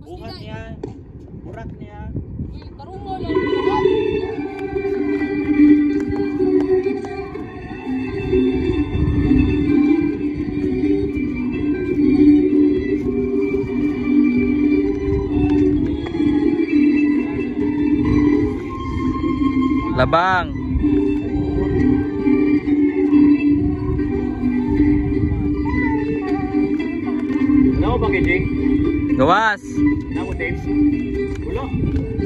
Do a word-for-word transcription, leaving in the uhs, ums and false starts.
bungat niya, burak niya. Tarong mo lang. Labang. Ano ba, Kijing? Gawas. Ano mo, Tim? Ulo.